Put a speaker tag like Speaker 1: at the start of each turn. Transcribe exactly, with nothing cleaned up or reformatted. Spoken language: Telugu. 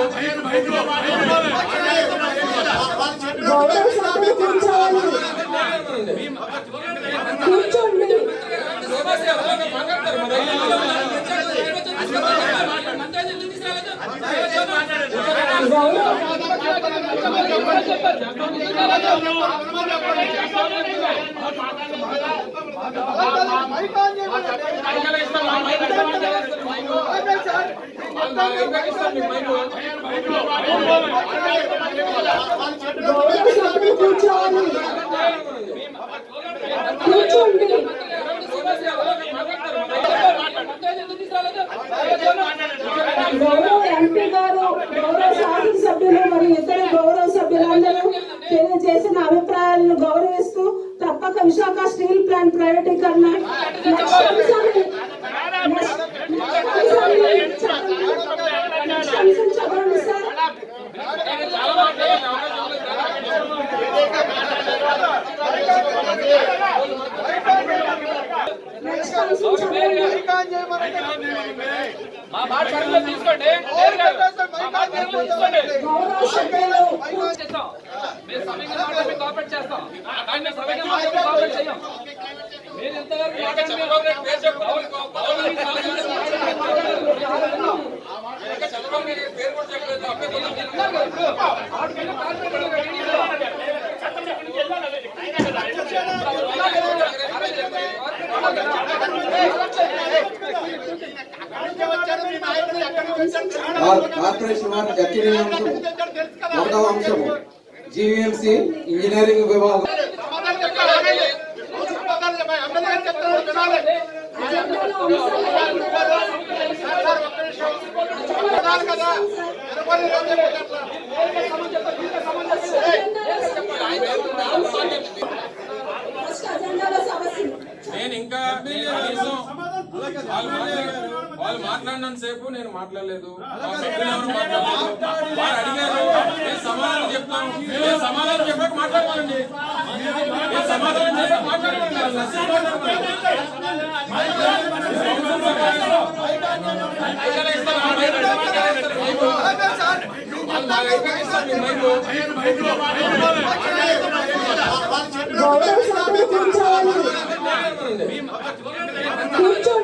Speaker 1: గౌరవ సభ్యులు కూర్చోవాలి. కూర్చోండి. కూర్చోవాలి. కూర్చోండి. గౌరవ ఎంపీ గారు, గౌరవ శాసనసభ్యులు మరియు ఇతర గౌరవ సభ్యులందరూ తెలియజేసిన అభిప్రాయాలను గౌరవిస్తూ తప్పక విశాఖ స్టీల్ ప్లాంట్ ప్రైవేటీకరణ నెక్స్ట్ అంశాన్ని నెక్స్ట్ అంశం చదవండి సార్. నెక్స్ట్ అంశం చదవండి. గౌరవ సభ్యులు
Speaker 2: కార్పొరేషన్ వారి దక్కిన అంశం ఒకటవ అంశము జీవీఎంసీ ఇంజనీరింగ్ విభాగం
Speaker 3: నేను ఇంకా వాళ్ళు మాట్లాడినంత సేపు నేను మాట్లాడలేదు, ఎవరు మాట్లాడలేదు. వారు అడిగారు, నేను సమాధానం చెప్తాను. నేను సమాధానం చెప్పాక మాట్లాడతానండి. నేను సమాధానం చెప్పాక మాట్లాడతాను.
Speaker 1: గౌరవ సభ్యులు కూర్చోవాలి. కూర్చోండి.